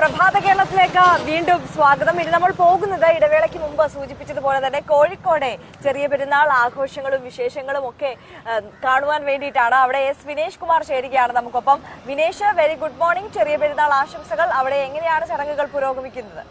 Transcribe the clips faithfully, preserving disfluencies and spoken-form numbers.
പ്രഭാത കേരളത്തിലേക്ക് വീണ്ടും സ്വാഗതം. ഇനി നമ്മൾ പോകുന്നത് ഇടവേളയ്ക്ക് മുമ്പ് സൂചിപ്പിച്ചതുപോലെ തന്നെ കോഴിക്കോട് ചെറിയ പെരുന്നാൾ ആഘോഷങ്ങളും വിശേഷങ്ങളും ഒക്കെ കാണുവാൻ വേണ്ടിയിട്ടാണ്. അവിടെ എസ് വിനേഷ് കുമാർ ചേരുകയാണ് നമുക്കൊപ്പം. Vinesh, very good morning. Cheriya Perunnal ആശംസകൾ. അവിടെ എങ്ങനെയാണ് ചടങ്ങുകൾ പുരോഗമിക്കുന്നത്?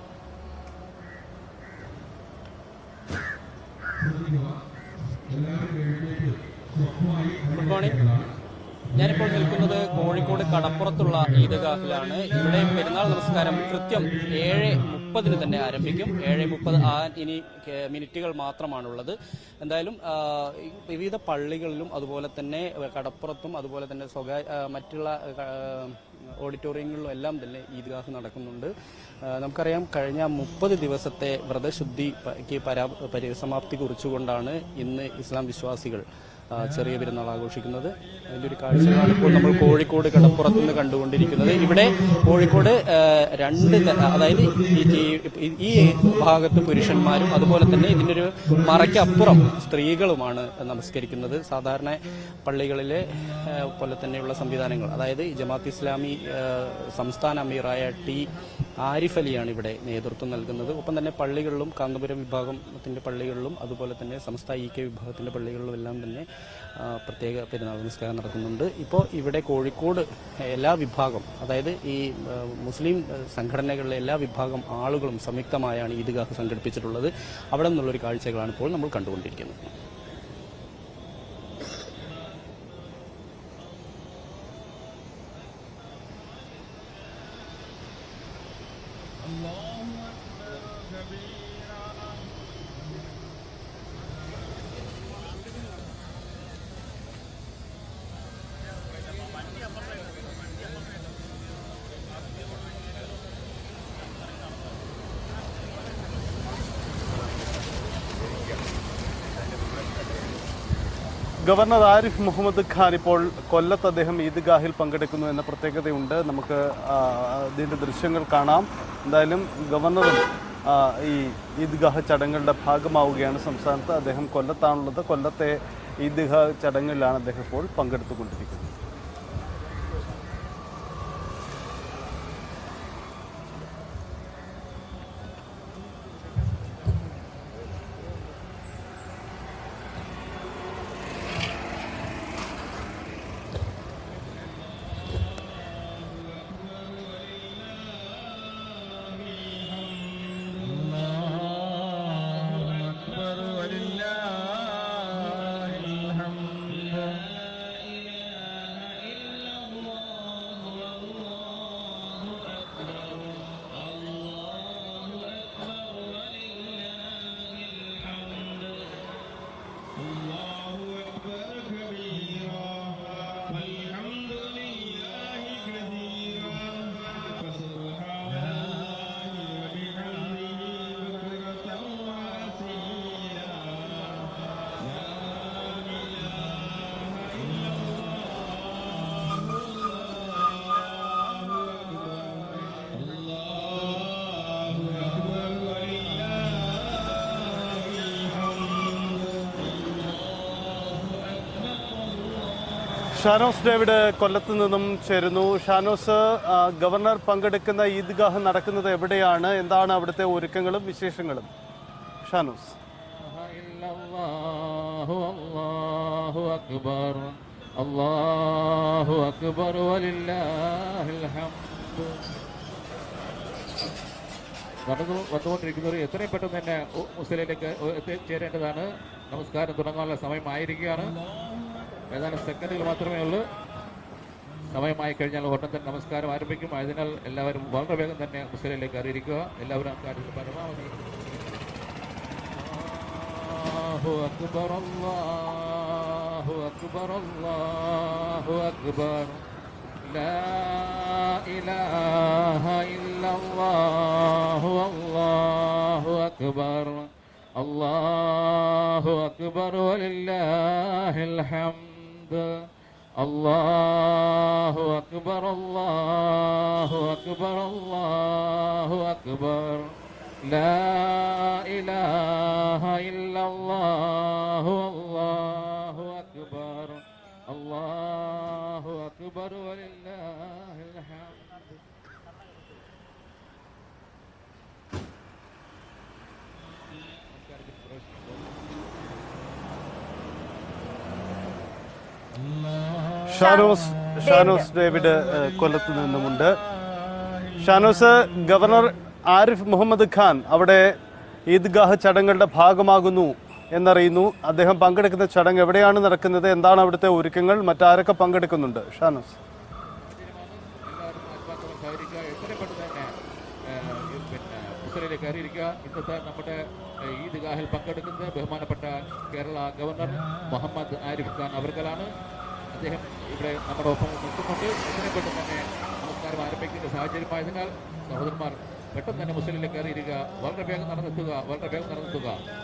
Good morning. ഞാനിപ്പോൾ നിൽക്കുന്നത് കോഴിക്കോട് കടപ്പുറത്തുള്ള ഈദ്ഗാഹിലാണ്. ഇവിടെ പെരുന്നാൾ നമസ്കാരം കൃത്യം ഏഴ് മുപ്പതിന് തന്നെ ആരംഭിക്കും. ഏഴ് മുപ്പത് ആ ഇനി മിനിറ്റുകൾ മാത്രമാണുള്ളത്. എന്തായാലും വിവിധ പള്ളികളിലും അതുപോലെ തന്നെ കടപ്പുറത്തും അതുപോലെ തന്നെ സ്വകാര്യ മറ്റുള്ള ഓഡിറ്റോറിയങ്ങളിലും എല്ലാം തന്നെ ഈദ്ഗാഹ് നടക്കുന്നുണ്ട്. നമുക്കറിയാം, കഴിഞ്ഞ മുപ്പത് ദിവസത്തെ വ്രതശുദ്ധിക്ക് പരാ പരിസമാപ്തി കുറിച്ചുകൊണ്ടാണ് ഇന്ന് ഇസ്ലാം വിശ്വാസികൾ ചെറിയ പെരുന്നാൾ ആഘോഷിക്കുന്നത്. അതിൻ്റെ ഒരു കാഴ്ചകളാണ് ഇപ്പോൾ നമ്മൾ കോഴിക്കോട് കടപ്പുറത്ത് നിന്ന് കണ്ടുകൊണ്ടിരിക്കുന്നത്. ഇവിടെ കോഴിക്കോട് രണ്ട്, അതായത് ഈ ഭാഗത്ത് പുരുഷന്മാരും അതുപോലെ തന്നെ ഇതിൻ്റെ ഒരു മറയ്ക്കപ്പുറം സ്ത്രീകളുമാണ് നമസ്കരിക്കുന്നത്. സാധാരണ പള്ളികളിലെ പോലെ തന്നെയുള്ള സംവിധാനങ്ങൾ, അതായത് ജമാഅത്ത് ഇസ്ലാമി സംസ്ഥാന അമീറായ ടി ആരിഫ് അലിയാണ് ഇവിടെ നേതൃത്വം നൽകുന്നത്. ഒപ്പം തന്നെ പള്ളികളിലും കാന്തപുരം വിഭാഗത്തിന്റെ പള്ളികളിലും അതുപോലെ തന്നെ സംസ്ഥാന ഇ കെ വിഭാഗത്തിന്റെ പള്ളികളിലും എല്ലാം തന്നെ പ്രത്യേക പെരുന്നാൾ നമസ്കാരം നടക്കുന്നുണ്ട്. ഇപ്പോൾ ഇവിടെ കോഴിക്കോട് എല്ലാ വിഭാഗം, അതായത് ഈ മുസ്ലിം സംഘടനകളിലെ എല്ലാ വിഭാഗം ആളുകളും സംയുക്തമായാണ് ഈദ്ഗാഹ് സംഘടിപ്പിച്ചിട്ടുള്ളത്. അവിടെ നിന്നുള്ളൊരു കാഴ്ചകളാണ് ഇപ്പോൾ നമ്മൾ കണ്ടുകൊണ്ടിരിക്കുന്നത്. ഗവർണർ ആരിഫ് മുഹമ്മദ് ഖാൻ ഇപ്പോൾ കൊല്ലത്ത് അദ്ദേഹം ഈദ്ഗാഹിൽ പങ്കെടുക്കുന്നു എന്ന പ്രത്യേകതയുണ്ട്. നമുക്ക് ഇതിൻ്റെ ദൃശ്യങ്ങൾ കാണാം. എന്തായാലും ഗവർണറും ഈ ഈദ്ഗാഹ് ചടങ്ങുകളുടെ ഭാഗമാവുകയാണ് സംസ്ഥാനത്ത്. അദ്ദേഹം കൊല്ലത്താണുള്ളത്. കൊല്ലത്തെ ഈദ്ഗാഹ് ചടങ്ങിലാണ് അദ്ദേഹം ഇപ്പോൾ പങ്കെടുത്തുകൊണ്ടിരിക്കുന്നത്. ഷാനോസ് ഡേവിഡ് കൊല്ലത്ത് നിന്നും ചേരുന്നു. ഷാനോസ്, ഗവർണർ പങ്കെടുക്കുന്ന ഈദ്ഗാഹ് നടക്കുന്നത് എവിടെയാണ്? എന്താണ് അവിടുത്തെ ഒരുക്കങ്ങളും വിശേഷങ്ങളും? ഷാനോസ്. വന്നുകൊണ്ടിരിക്കുന്നവർ എത്രയും പെട്ടെന്ന് തന്നെ മുസ്ലിമിലേക്ക് എത്തിച്ചേരേണ്ടതാണ്. നമസ്കാരം തുടങ്ങാനുള്ള സമയമായിരിക്കുകയാണ്. ഏതാനും സെക്കൻഡുകൾ മാത്രമേ ഉള്ളൂ. സമയമായി കഴിഞ്ഞാൽ ഉടൻ തന്നെ നമസ്കാരം ആരംഭിക്കും. അതിനാൽ എല്ലാവരും വളരെ വേഗം തന്നെ മുസ്ലിമിലേക്ക് അറിയിക്കുക. എല്ലാവരും കാര്യത്തിൽ പരമാവധി അല്ലാഹു അക്ബർ അല്ലാഹു അക്ബർ അല്ലാഹു അക്ബർ ലാ ഇലാഹ ഇല്ലല്ലാഹു അല്ലാഹു അക്ബർ അല്ലാഹു അക്ബർ വലില്ലാഹിൽ ഹംദ്. അല്ലാഹു അക്ബർ അല്ലാഹു അക്ബർ അല്ലാഹു അക്ബർ ലാ ഇലാഹ ഇല്ലല്ലാഹു അല്ലാഹു അക്ബർ അല്ലാഹു അക്ബർ വലില്ലാഹിൽ ഹംദ്. ഷാനോസ് ഷാനോസ് ഡേവിഡ് കൊല്ലത്ത് നിന്നുമുണ്ട്. ഷാനോസ്, ഗവർണർ ആരിഫ് മുഹമ്മദ് ഖാൻ അവിടെ ഈദ്ഗാഹ് ചടങ്ങുകളുടെ ഭാഗമാകുന്നു എന്നറിയുന്നു. അദ്ദേഹം പങ്കെടുക്കുന്ന ചടങ്ങ് എവിടെയാണ് നടക്കുന്നത്? എന്താണ് അവിടുത്തെ ഒരുക്കങ്ങൾ? മറ്റാരൊക്കെ പങ്കെടുക്കുന്നുണ്ട്? ഷാനോസ്. മുസ്ലിമിലേക്ക് കയറിയിരിക്കുക. ഇന്നത്തെ നമ്മുടെ ഈദ്ഗാഹിൽ പങ്കെടുക്കുന്നത് ബഹുമാനപ്പെട്ട കേരള ഗവർണർ മുഹമ്മദ് ആരിഫ് ഖാൻ അവർക്കലാണ്. അദ്ദേഹം ഇവിടെ നമ്മുടെ ഒപ്പം നിൽക്കുന്നുണ്ട്. ഇതിനെ പെട്ടെന്ന് തന്നെ നമസ്കാരം ആരംഭിക്കേണ്ട സാഹചര്യമായതിനാൽ സഹോദരന്മാർ പെട്ടെന്ന് തന്നെ മുസ്ലിമിലേക്ക് കയറിയിരിക്കുക. വളരെ വേഗം നടന്നെത്തുക, വളരെ വേഗം നടന്നെത്തുക.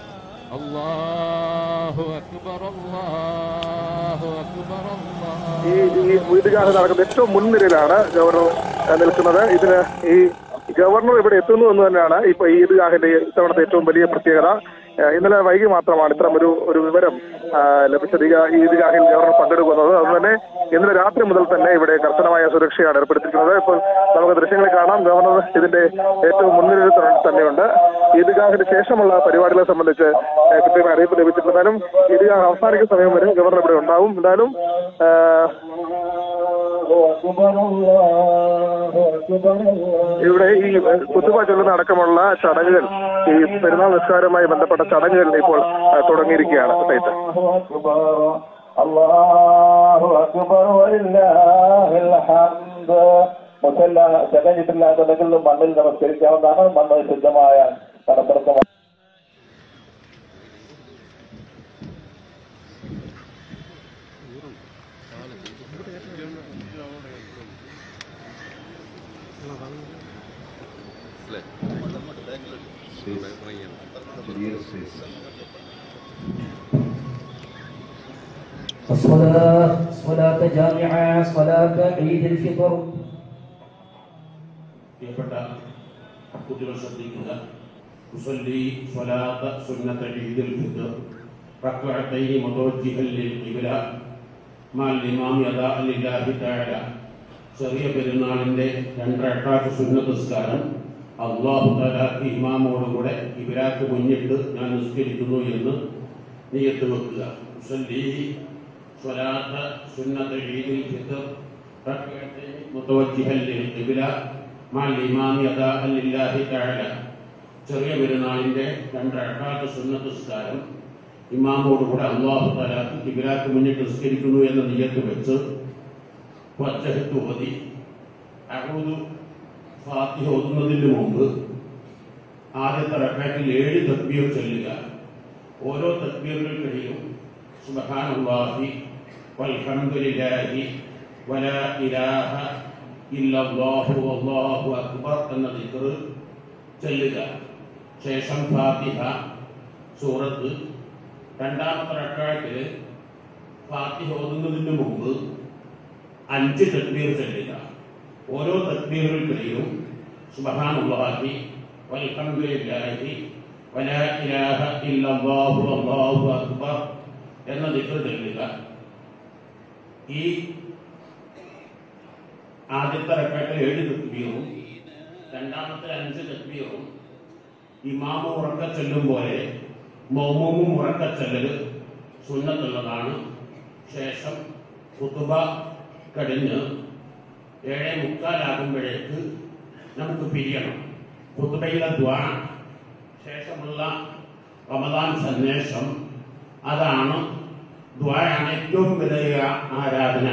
അല്ലാഹു അക്ബർ, അല്ലാഹു അക്ബർ. ഈ ഈദ്ഗാഹ് നടക്കുന്ന ഏറ്റവും മുൻനിരയിലാണ് ഗവർണർ നിൽക്കുന്നത്. ഇതിന് ഈ ഗവർണർ ഇവിടെ എത്തുന്നു എന്ന് തന്നെയാണ് ഇപ്പൊ ഈ ഈദ്ഗാഹിന്റെ ഇത്തവണത്തെ ഏറ്റവും വലിയ പ്രത്യേകത. ഇന്നലെ വൈകി മാത്രമാണ് ഇത്തരം ഒരു ഒരു വിവരം ലഭിച്ചത്. ഈദ്ഗാഹിൽ ഗവർണർ പങ്കെടുക്കുന്നത്. അതുതന്നെ ഇന്നലെ രാത്രി മുതൽ തന്നെ ഇവിടെ കർശനമായ സുരക്ഷയാണ് ഏർപ്പെടുത്തിയിരിക്കുന്നത്. ഇപ്പോൾ നമുക്ക് ദൃശ്യങ്ങളിൽ കാണാം, ഗവർണർ ഇതിന്റെ ഏറ്റവും മുൻനിരയിൽ തന്നെയുണ്ട്. ഈദ്ഗാഹിന് ശേഷമുള്ള പരിപാടികളെ സംബന്ധിച്ച് കൃത്യമായ അറിയിപ്പ് ലഭിച്ചിട്ടുണ്ടാലും ഈദ്ഗാഹ് അവസാനിക്കുന്ന സമയം വരെ ഗവർണർ ഇവിടെ ഉണ്ടാവും. എന്തായാലും ഇവിടെ ഈ കുത്തുബ ചൊല്ലുന്ന അടക്കമുള്ള ചടങ്ങുകൾ, ഈ പെരുന്നാൾ നിസ്കാരവുമായി ബന്ധപ്പെട്ട ചടങ്ങുകൾ ഇപ്പോൾ തുടങ്ങിയിരിക്കുകയാണ്. മുസല്ല ചടങ്ങിട്ടില്ലാത്തതെങ്കിലും മണ്ണിൽ നമസ്കരിക്കാവുന്നതാണ്. മണ്ണ് ശുദ്ധമായ കടപ്പുറത്ത് الصلاة صلاة جامعة صلاة عيد الفطر. പ്രിയപ്പെട്ട കുട്ടികൾ ശ്രദ്ധിക്കുക. ഉസല്ലി സ്വലാത്ത സുന്നത ഈദുൽ ഫിത്ർ റക്അത്തൈനി മുതവജ്ജിഹൻ ലിൽ ഖിബ്ല മഅൽ ഇമാം യദാഅ ലില്ലാഹി തആല. ചെറിയ പെരുന്നാളിന്റെ രണ്ടരക്കാത്ത് സുന്നത്ത് നിസ്കാരം അല്ലാഹു തആലക്ക് ഇമാമോടുകൂടെ ഖിബ്ലക്ക് മുന്നിട്ട് ഞാൻ നിസ്കരിക്കുന്നു എന്ന് നിയ്യത്ത് വെക്കുക. ഉസല്ലി സ്വലാത്ത സുന്നത ഈദുൽ ഫിത്ർ റക്അത്തൈനി മുതവജ്ജിഹൻ ലിൽ ഖിബ്ല മഅൽ ഇമാം യദാഅ ലില്ലാഹി തആല. ചെറിയ പെരുന്നാളിന്റെ രണ്ടരക്കാത്ത് സുന്നത്ത് നിസ്കാരം ഇമാമോടുകൂടെ അല്ലാഹു തആലക്ക് ഖിബ്ലക്ക് മുന്നിട്ട് നിസ്കരിക്കുന്നു എന്ന നിയ്യത്ത് വെച്ച് വജ്ഹത്ത് ഓതി അഊദു ഫാത്തിഹ ഓതുന്നതിന് മുമ്പ് ആദ്യത്തെ റക്അത്തിൽ ഏഴ് തക്ബീർ ചൊല്ലുക. ഓരോ തക്ബീറിനും സുബ്ഹാനല്ലാഹി വൽഹംദുലില്ലാഹി വലാ ഇലാഹ ഇല്ലല്ലാഹു വല്ലാഹു അക്ബർ എന്ന ദിക്ർ ചൊല്ലുക. ശേഷം ഫാത്തിഹ സൂറത്ത്. രണ്ടാമത്തെ റക്അത്തിൽ ഫാത്തിഹ ഓതുന്നതിന് മുമ്പ് അഞ്ച് തക്ബീർ ചൊല്ലുക. ഓരോ തക്ബീറിനും സുബ്ഹാനല്ലാഹി വൽഹംദുലില്ലാഹി വലാ ഇലാഹ ഇല്ലല്ലാഹു വല്ലാഹു അക്ബർ എന്ന ദിക്ർ ചൊല്ലുക. ഈ ആദ്യത്തെ റക്അത്തിൽ ഏഴ് തക്ബീറും രണ്ടാമത്തെ അഞ്ച് തക്ബീറും ഇമാമു ഉറക്ക ചൊല്ലും പോലെ മൗമൂമും ഉറക്ക ചൊല്ലൽ സുന്നത്തുള്ളതാണ്. ശേഷം ഖുതുബ കഴിഞ്ഞ് ഏഴേ മുക്കാലാകുമ്പോഴേക്ക് നമുക്ക് പിരിയണം. ഖുതുബയിലെ ദുആ ശേഷമുള്ള റമദാൻ സന്ദേശം, അതാണ് ദുആയാണ് ഏറ്റവും വലിയ ആരാധന.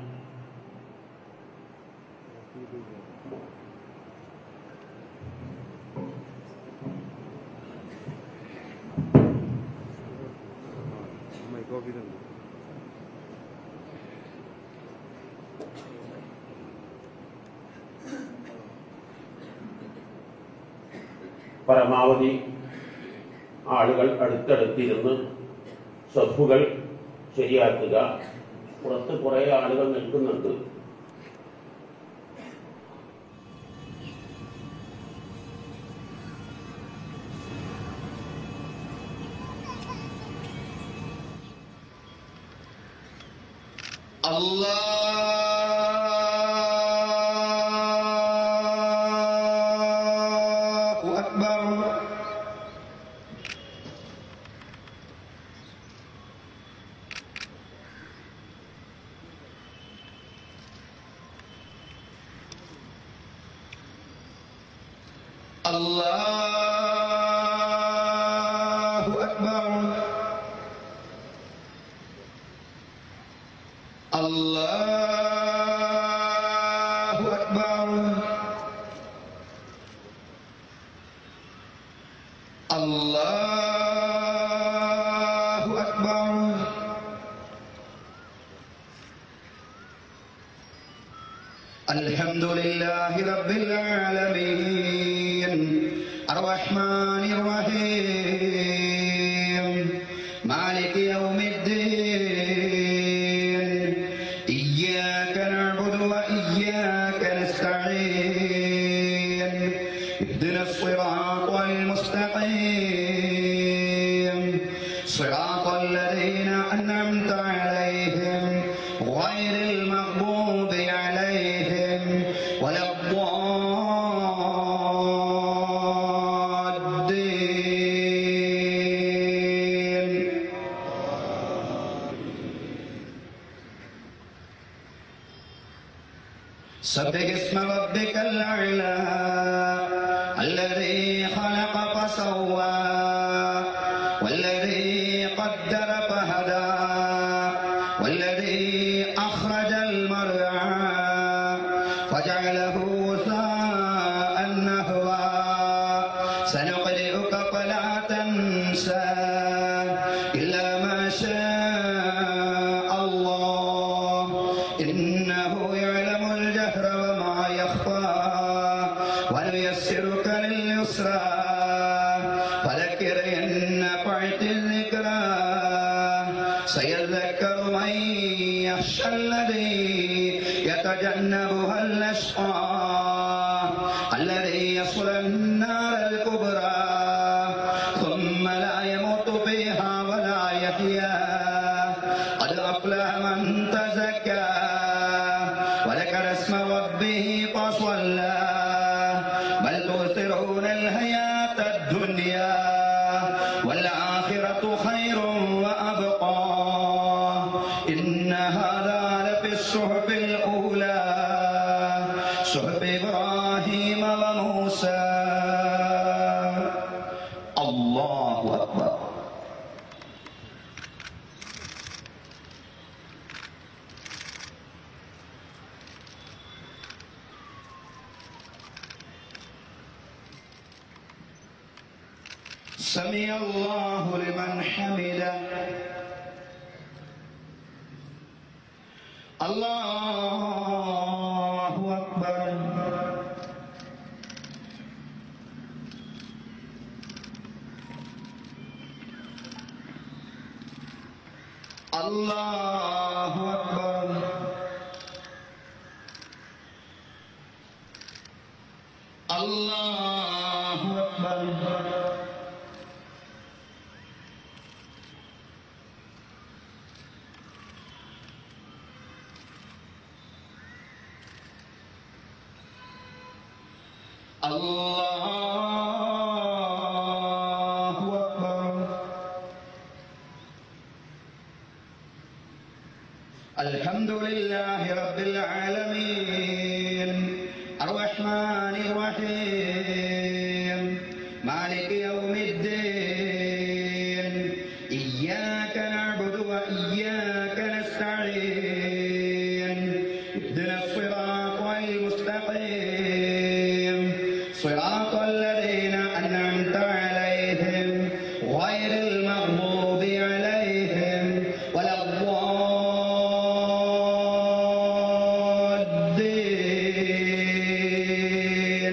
പരമാവധി ആളുകൾ അടുത്തടുത്തിരുന്ന് സഫുകൾ ശരിയാക്കുക. പുറത്ത് കുറെ ആളുകൾ നിൽക്കുന്നുണ്ട്. അല്ലാഹു അക്ബർ. الله أكبر الله أكبر الله أكبر الحمد لله رب العالمين الرحمن الرحيم مالك يوم الدين إياك نعبد وإياك نستعين اهدنا الصراط المستقيم صراط الذين أنعمت عليهم غير المغضوب عليهم ولا الضالين. سبح اسم ربك الأعلى الذي خلق فسوى والذي قدر فهدى والذي أخرج المرعى فجعله غثاء نحوا سنقرئك فلا تنسى إلا ما شاء الله إنه يعلم الجهر وما يخفى ونيسرك لليسرى فذكر إن نفعت الذكرى سيذكر من يخشى الذي يتجنبها الأشقى الذي يصلى النار الكبرى ثم لا يموت فيها ولا يحيا قد أفلح من تزكى وذكر اسم ربه فصلى بل تؤثرون الحياة الدنيا والآخرة خير وأبقى إن هذا لفي الصحف الأولى صحف إبراهيم وموسى. الله أكبر. سمع الله لمن حمده. الله أكبر. الله أكبر. الله أكبر. الله أكبر. الحمد لله رب العالمين الرحمن الرحيم مالك يوم الدين إياك نعبد وإياك نستعين اهدنا الصراط المستقيم صراط الذين أنعمت عليهم غير المغضوب عليهم ولا الضالين.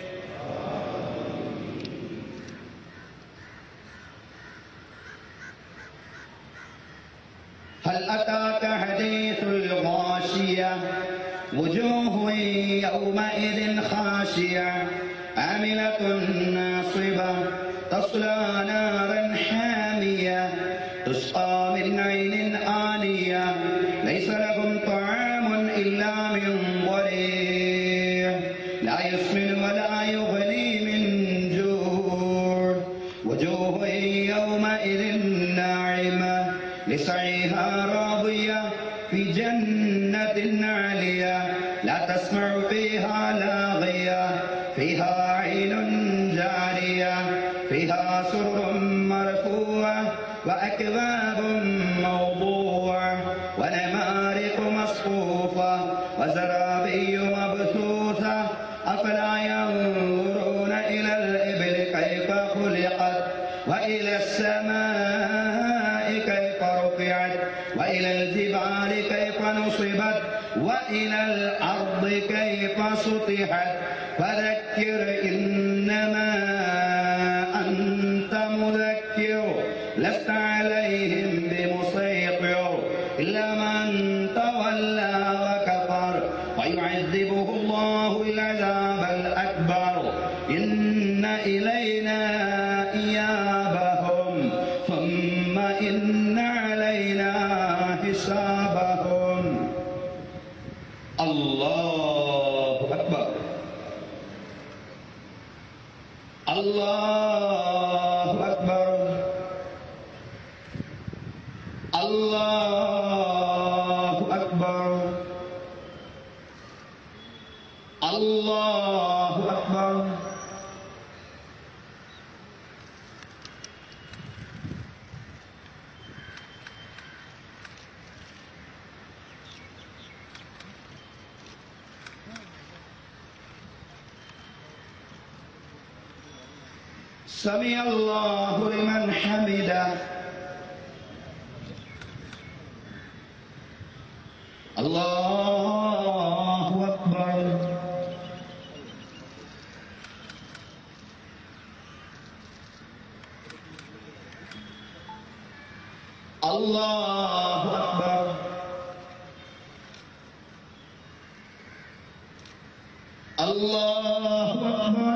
هل أتاك حديث الغاشية وجوه يومئذ خاشعة عاملة ناصبة تصلى نارا حامية تسقى من عين آنية ليس لهم طعام إلا من ضريع لا يسمن ولا يغني من جوع وجوه يومئذ ناعمة لسعيها راضية في جنة عالية لا تسمع فيها لاغية فيها عين وزرابي مبثوثة أفلا ينظرون إلى الإبل كيف خلقت وإلى السماء كيف رفعت وإلى الجبال كيف نصبت وإلى الأرض كيف سطحت فذكر إنما أنت مذكر لست عليهم بمسيطر إلا من تولى وكفر ويعذبه الله العذاب الأكبر إن إلينا إيابهم ثم إن علينا حسابهم. الله أكبر الله أكبر الله أكبر الله أكبر. سمع الله لمن حمده. الله أكبر الله أكبر الله أكبر